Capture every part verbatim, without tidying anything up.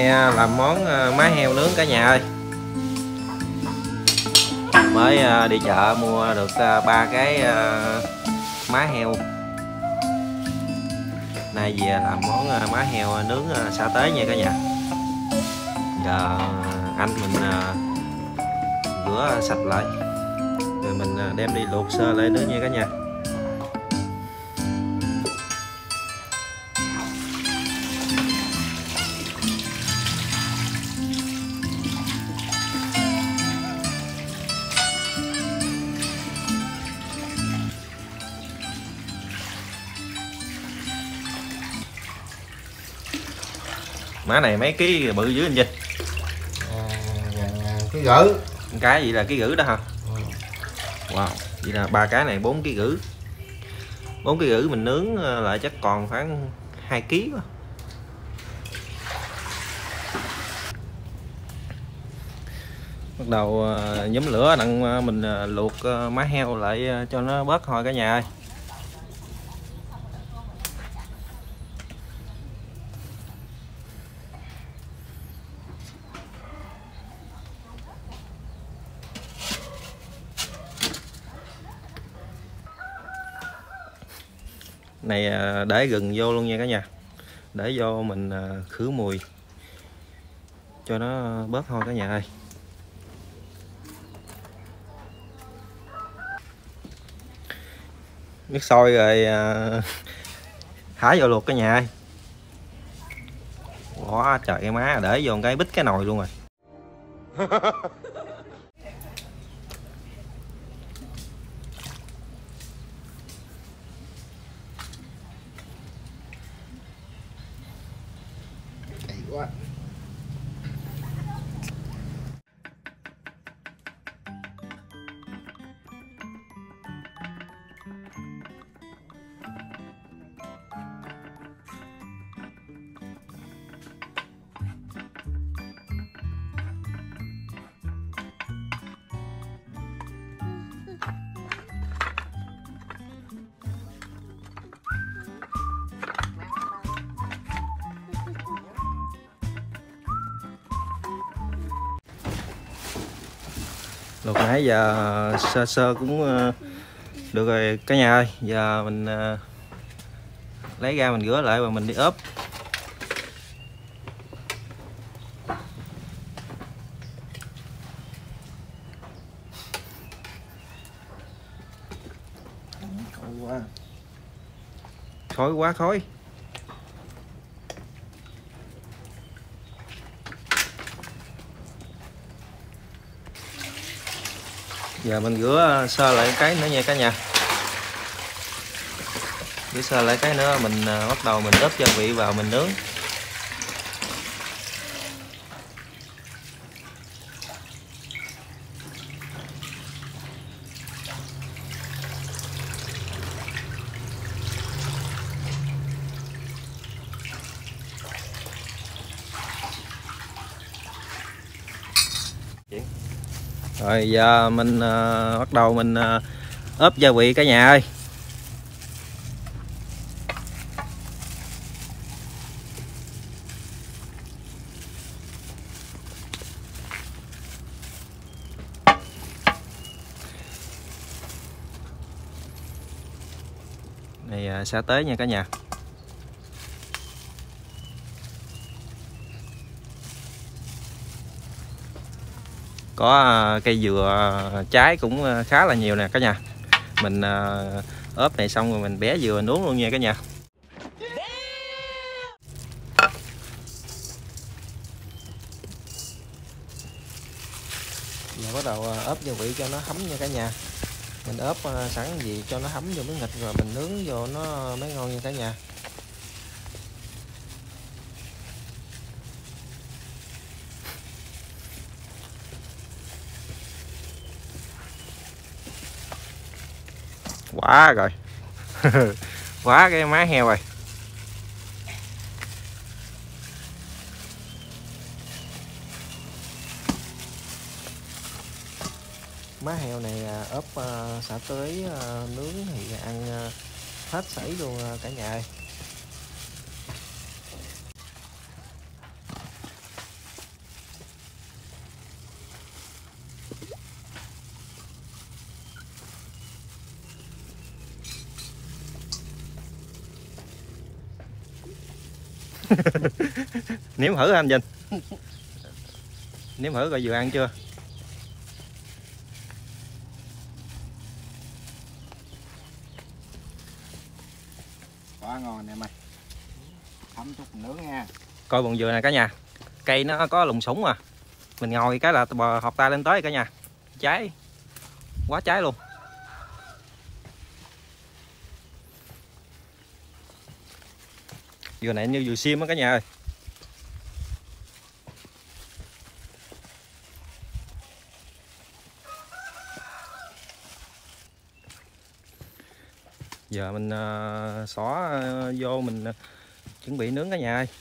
làm món má heo nướng cả nhà ơi. Mới đi chợ mua được ba cái má heo. Nay về làm món má heo nướng sa tế nha cả nhà. Giờ anh mình rửa sạch lại rồi mình đem đi luộc sơ lại nữa nha cả nhà. Má này mấy ký bự dữ anh Vinh? À, ký gữ. Cái gì là ký gữ đó hả? Ừ. Wow, vậy là ba cái này bốn ký gữ. bốn ký gữ mình nướng lại chắc còn khoảng hai ký quá. Bắt đầu nhóm lửa đặng mình luộc má heo lại cho nó bớt hôi cả nhà ơi. Này để gừng vô luôn nha cả nhà, để vô mình khử mùi cho nó bớt hôi cả nhà ơi. Nước sôi rồi thả vô luộc cả nhà ơi. Quá trời cái má, để vô cái bít cái nồi luôn rồi. Quá. Luộc nãy giờ sơ sơ cũng được rồi cả nhà ơi. Giờ mình lấy ra mình rửa lại và mình đi ốp. Quá. Khói quá khói. Giờ mình rửa sơ lại cái nữa nha cả nhà. Rửa sơ lại cái nữa mình bắt đầu mình ướp gia vị vào mình nướng. Rồi giờ mình uh, bắt đầu mình uh, ướp gia vị cả nhà ơi. Này uh, sa tế nha cả nhà. Có cây dừa trái cũng khá là nhiều nè cả nhà. Mình ốp này xong rồi mình bẻ dừa nướng luôn nha cả nhà. Giờ bắt đầu ốp gia vị cho nó thấm nha cả nhà. Mình ốp sẵn gì cho nó thấm vô miếng thịt rồi mình nướng vô nó mới ngon nha cả nhà. Quá rồi. Quá cái má heo rồi. Má heo này ốp uh, xả tới uh, nướng thì ăn uh, hết sảy luôn uh, cả nhà ơi. Nếm thử anh Vinh. Nếm thử coi vừa ăn chưa. Quá ngon nè mày. Thấm chút nướng nha. Coi bồn dừa này cả nhà. Cây nó có lùng sủng à. Mình ngồi cái là bò hột tay lên tới cả nhà. Trái. Quá trái luôn. Dừa này như dừa xiêm á cả nhà ơi. Giờ mình uh, xỏ uh, vô mình uh, chuẩn bị nướng cả nhà ơi.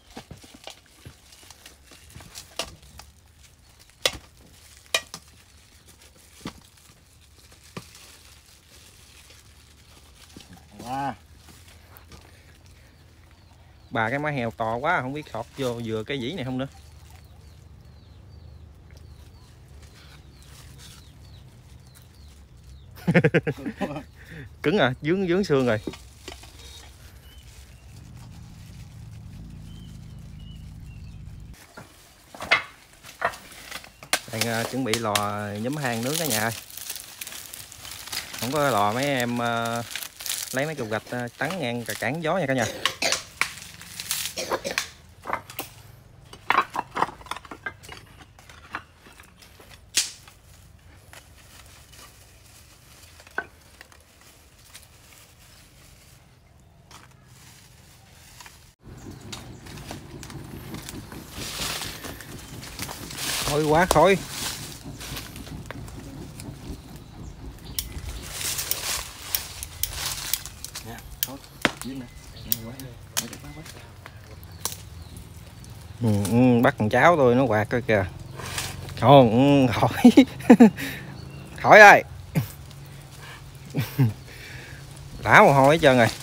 Wow. Bà cái má heo to quá không biết thọt vô vừa cái dĩ này không nữa. Cứng à, dướng dướng xương rồi. Đang uh, chuẩn bị lò nhúm than nướng cả nhà ơi. Không có lò mấy em uh, lấy mấy cục gạch uh, tắn ngang cả cản gió nha cả nhà. Khói quá khói. Ừ, ừ, bắt con cháu tôi nó quạt coi kìa. Không, ừ, khỏi. Khỏi ơi. Đá mồ hôi hết trơn rồi.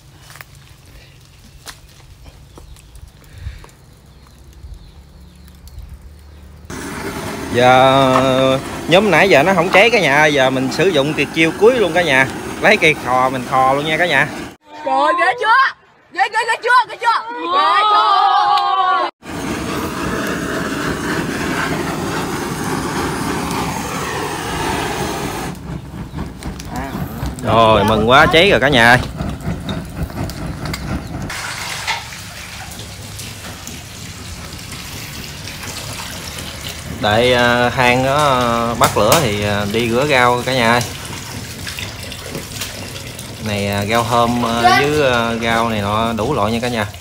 Giờ nhóm nãy giờ nó không cháy cả nhà. Giờ mình sử dụng tuyệt chiêu cuối luôn cả nhà. Lấy cây khò mình khò luôn nha cả nhà. Trời ghê chưa? Ghê ghê ghê chưa? Ghê chưa? Ghê chưa? Rồi mừng quá, cháy rồi cả nhà ơi. Đợi uh, than nó bắt lửa thì uh, đi rửa rau cả nhà ơi. Này uh, rau thơm uh, với uh, rau này nọ đủ loại nha cả nhà.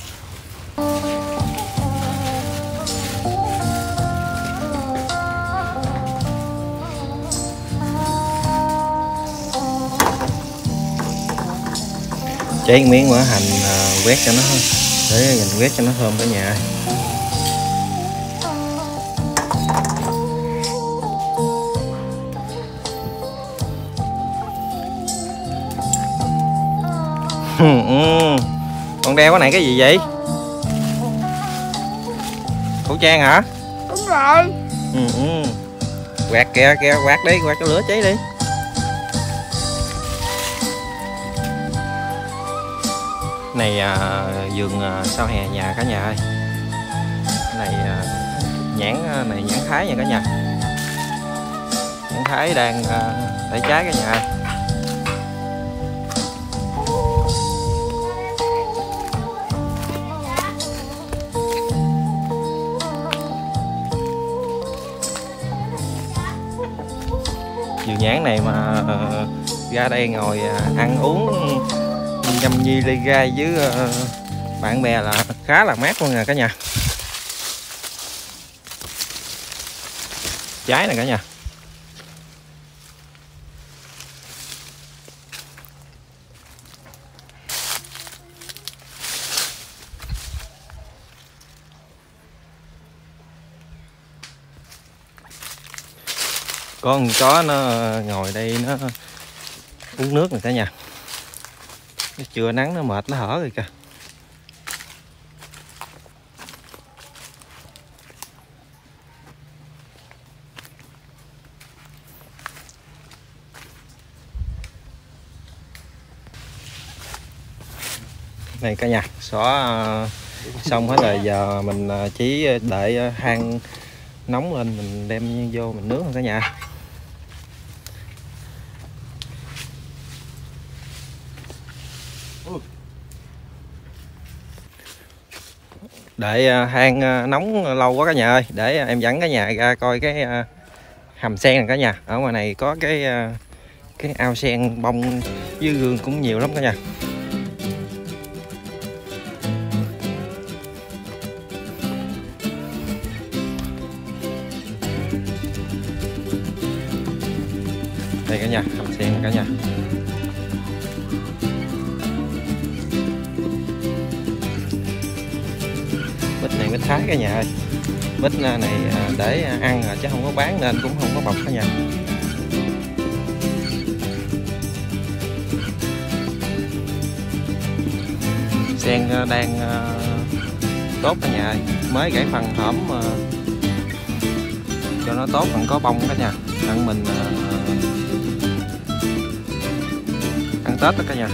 Cháy miếng quả hành uh, quét cho nó để mình quét cho nó thơm cả nhà. Ừ. Con đeo cái này cái gì vậy? Khẩu trang hả? Đúng rồi. Ừ, ừ. Quạt kìa kìa, quạt đi, quạt cho lửa cháy đi. Này à, vườn à, sau hè nhà cả nhà ơi. Này à, nhãn này nhãn Thái nha cả nhà. Nhãn Thái đang à, để trái cả nhà ơi. Vườn nhãn này mà uh, ra đây ngồi uh, ăn uống nhâm nhi ly gai với uh, bạn bè là khá là mát luôn nè cả nhà. Trái này cả nhà. Có con chó nó ngồi đây nó uống nước này cả nhà. Nó trưa nắng nó mệt nó hở rồi kìa. Này cả nhà, xỏ Xong hết rồi, giờ mình chỉ đợi than nóng lên mình đem vô mình nướng cả nhà. Đợi than nóng lâu quá cả nhà ơi, để em dẫn cả nhà ra coi cái hầm sen này cả nhà. Ở ngoài này có cái cái ao sen bông với gương cũng nhiều lắm cả nhà. Đây cả nhà, hầm sen này cả nhà. Bít này bít Thái cả nhà ơi. Bít này để ăn chứ không có bán nên cũng không có bọc cả nhà. Sen đang tốt cả nhà ơi, mới gãy phần hổm cho nó tốt, còn có bông cả nhà. Ăn mình ăn Tết đó cả nhà.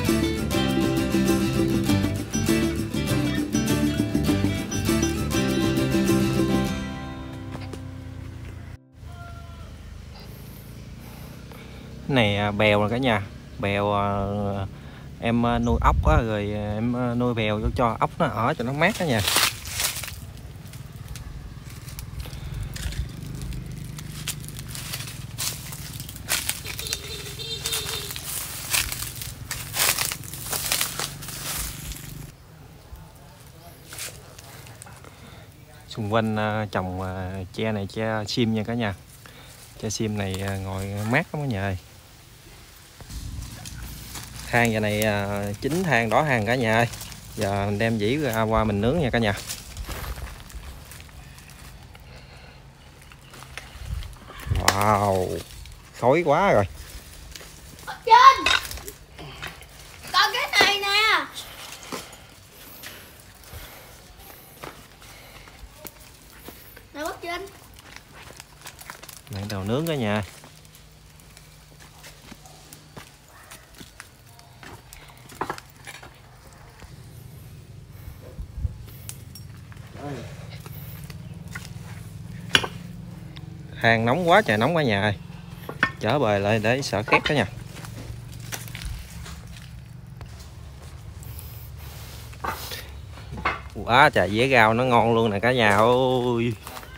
Cái này bèo rồi cả nhà, bèo em nuôi ốc á, rồi em nuôi bèo vô cho ốc nó ở cho nó mát cả nhà. Xung quanh trồng tre này tre sim nha cả nhà. Tre sim này ngồi mát lắm cả nhà ơi. Than giờ này chín than đỏ than cả nhà ơi. Giờ mình đem dĩ ra qua mình nướng nha cả nhà. Wow, khói quá rồi. Trên còn cái này nè. Này bắt trên. Này đầu nướng cả nhà. Than nóng quá trời nóng cả nhà ơi. Chở bời lại để sợ khét cả nhà. Quá trời dẻ rau nó ngon luôn nè cả nhà ơi.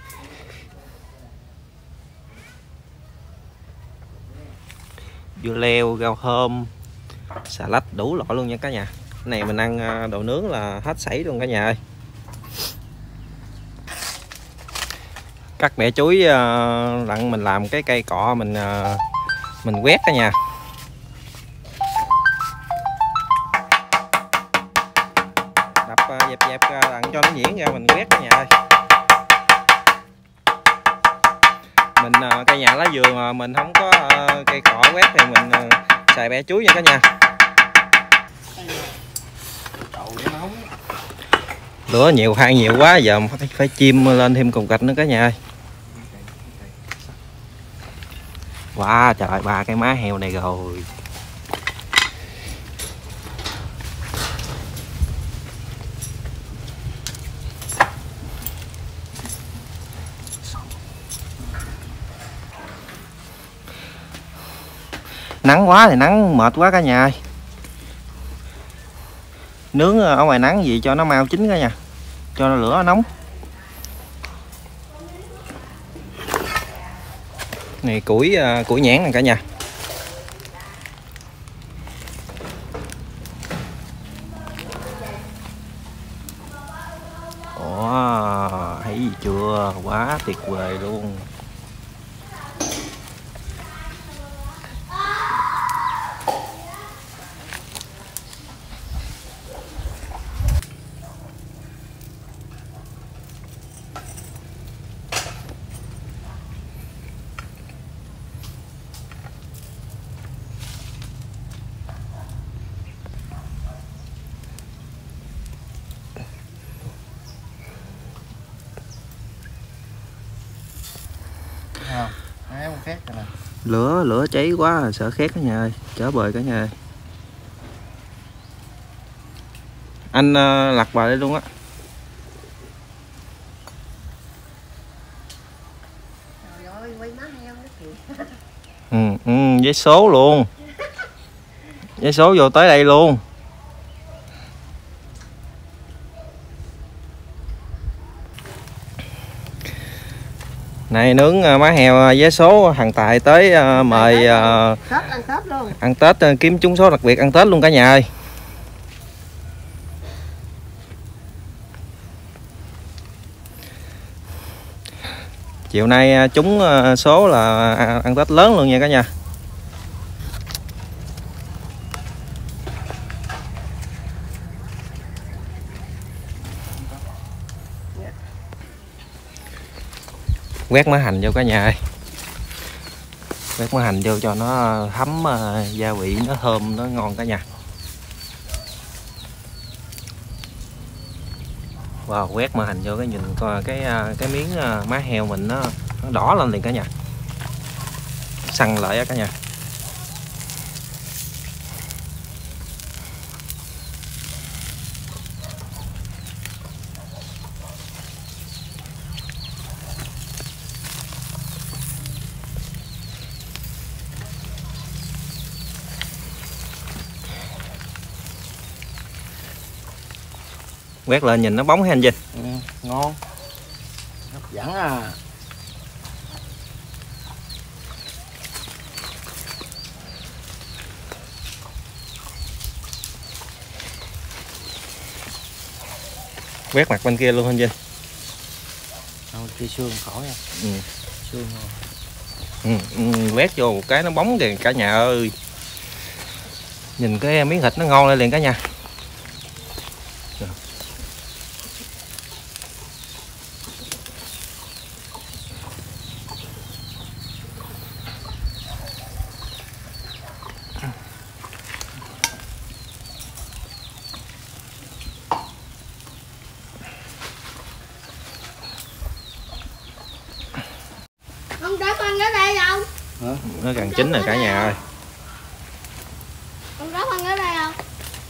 Dưa leo, rau thơm, xà lách đủ loại luôn nha cả nhà. Cái này mình ăn đồ nướng là hết sảy luôn cả nhà ơi. Cắt mẹ chuối lặn mình làm cái cây cọ mình mình quét cả nhà. Đập dẹp dẹp ra lặn cho nó nhuyễn ra mình quét cả nhà ơi. Mình cây nhà lá vườn mà mình không có cây cọ quét thì mình xài bẹ chuối nha cả nhà. Lửa nhiều than nhiều quá giờ phải, phải chim lên thêm cục gạch nữa cả nhà ơi. Wow, trời, ba cái má heo này rồi. Nắng quá thì nắng mệt quá cả nhà ơi. Nướng ở ngoài nắng gì cho nó mau chín cả nhà, cho nó lửa nóng. Này củi củi nhãn này cả nhà. Ồ, thấy gì chưa, quá tuyệt vời luôn. Lửa lửa cháy quá sợ khét cả nhà ơi, chở bời cả nhà ơi. Anh uh, lặt vào đây luôn á. Ừ, ừ, vé số luôn. Vé số vô tới đây luôn. Này nướng má heo vé số thằng Tài tới uh, mời uh, Tết, ăn Tết luôn. ăn Tết uh, kiếm trúng số đặc biệt ăn Tết luôn cả nhà ơi. Chiều nay uh, trúng uh, số là uh, ăn Tết lớn luôn nha cả nhà. Quét mỡ hành vô cả nhà ơi. Quét mỡ hành vô cho nó thấm uh, gia vị, nó thơm, nó ngon cả nhà. Wow, quét mỡ hành vô cái nhìn coi cái cái miếng uh, má heo mình nó, nó đỏ lên liền cả nhà. Săn lại á cả nhà. Quét lên nhìn nó bóng hay anh Vinh? Ừ, ngon, hấp dẫn à. Quét mặt bên kia luôn anh Vinh. Đâu kia xương khỏi nha. Ừ. Xương ừ, ừ, quét vô một cái nó bóng kìa cả nhà ơi. Nhìn cái miếng thịt nó ngon lên liền cả nhà. Không đá phân ở đây không? hả? Nó gần chín rồi cả nhà ơi. Không đá phân ở đây không?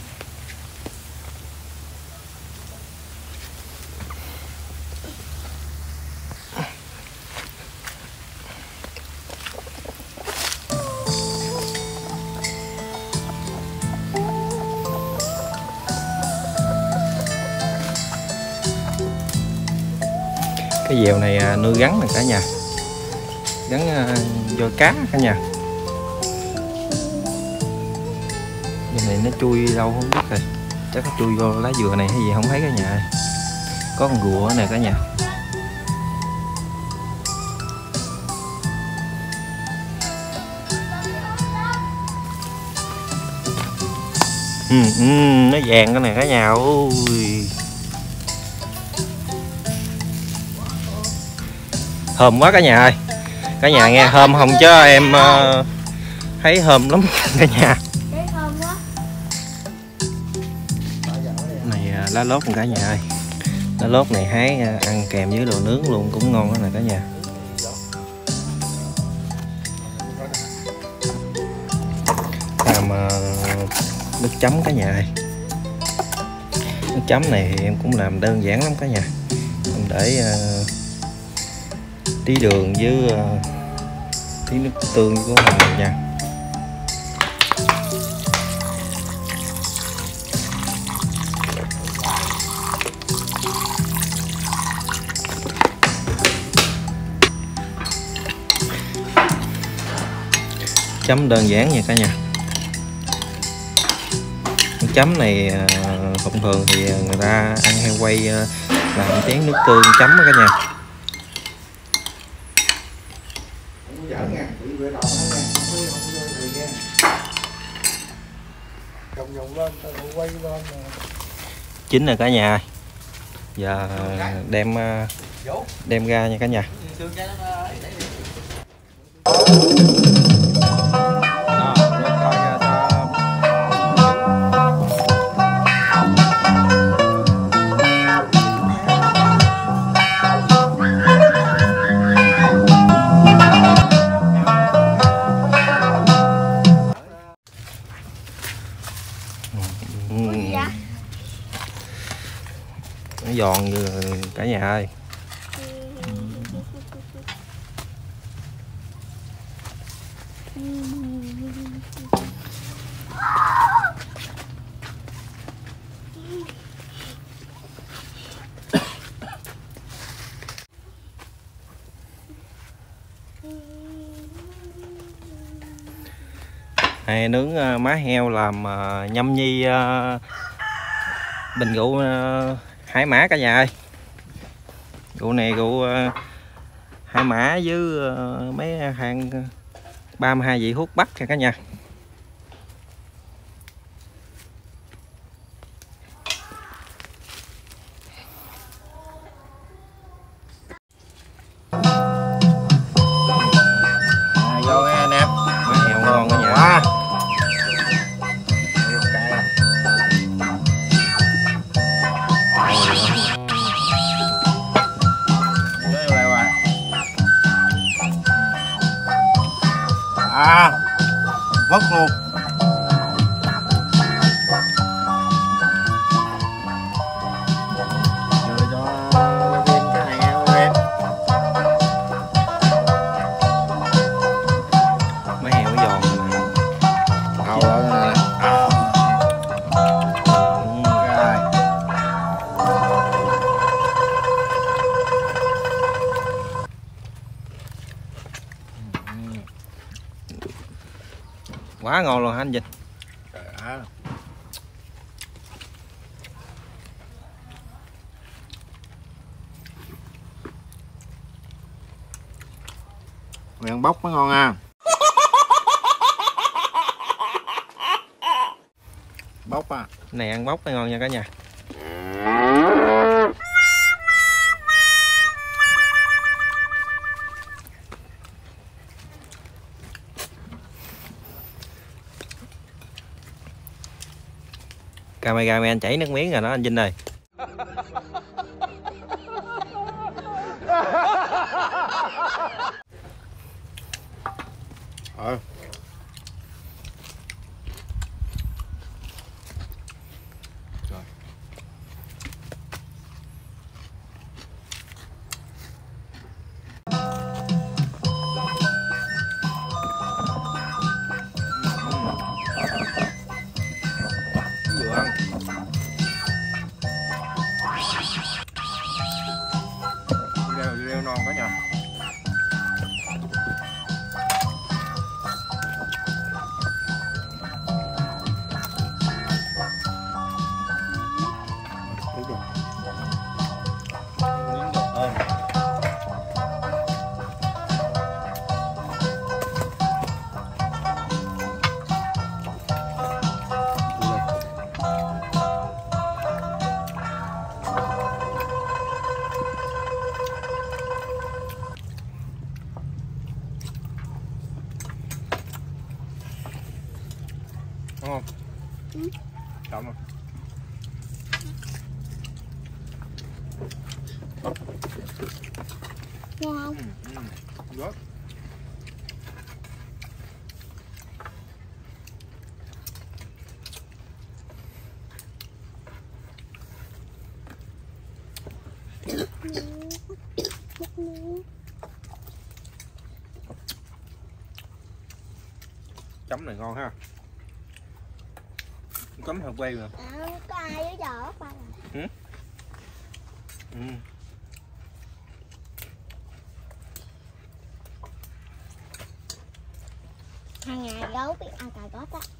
Cái dèo này nuôi gắn nè cả nhà. Gắn uh, vô cá cả nhà. Bên này nó chui đâu không biết rồi. Chắc nó chui vô lá dừa này hay gì không thấy cả nhà. Có con rùa nè cả nhà. Ừ, ừ, nó vàng cái này cả nhà. Ui. Thơm quá cả nhà ơi. Cả nhà nghe thơm không chứ em uh, thấy thơm lắm cả nhà. Này uh, lá lốt cả nhà ơi. Lá lốt này hái uh, ăn kèm với đồ nướng luôn cũng ngon đó nè cả nhà. Làm uh, nước chấm cả nhà ơi. Nước chấm này thì em cũng làm đơn giản lắm cả nhà. Em để uh, tí đường với uh, tí nước tương của mình nha. Chấm đơn giản nha cả nhà. Nước chấm này uh, thông thường thì người ta ăn heo quay uh, làm chén nước tương chấm đó cả nhà. Chín rồi cả nhà. Giờ đem đem ra nha cả nhà. Nó giòn như cả nhà ơi. Này, nướng uh, má heo làm uh, nhâm nhi uh, bình rượu uh, Hải Mã cả nhà ơi. Rượu này rượu uh, Hải Mã với uh, mấy hàng ba mươi hai vị thuốc bắc nha cả nhà. À, vô nghe anh em. Má heo ngon cả nhà. Quá. À, vất luôn. Rồi cho viên cái này nghe không em? Má heo giòn rồi nè. Hầu rồi nè. Ừ. Rồi. Quá ngon luôn hả anh Vinh? À. Miệng bóc mới ngon à. Bóc à. Này ăn bóc mới ngon nha cả nhà. Cameraman chảy nước miếng rồi đó anh Vinh ơi. Ờ. Rồi. Vừa ăn. Rêu rêu non cả nhà. Đúng rồi. Miếng ngọt thơm. Đúng không? Ừ. Chậm rồi. Ngon. Ừ, ừ. Rất. Chấm này ngon ha. Chấm hợp quay rồi. À, có ai với giờ ba Ừ. Ừ. hàng ngày gấu biết ăn cà gót á.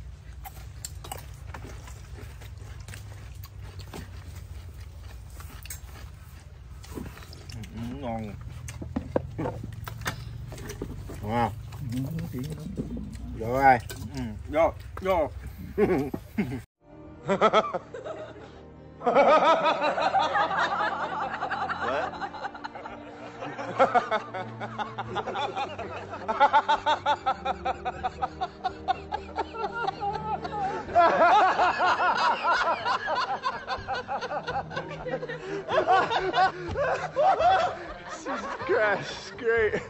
Ừ, ngon. Wow. Rồi. Ừ. Vô, vô. Crash, great.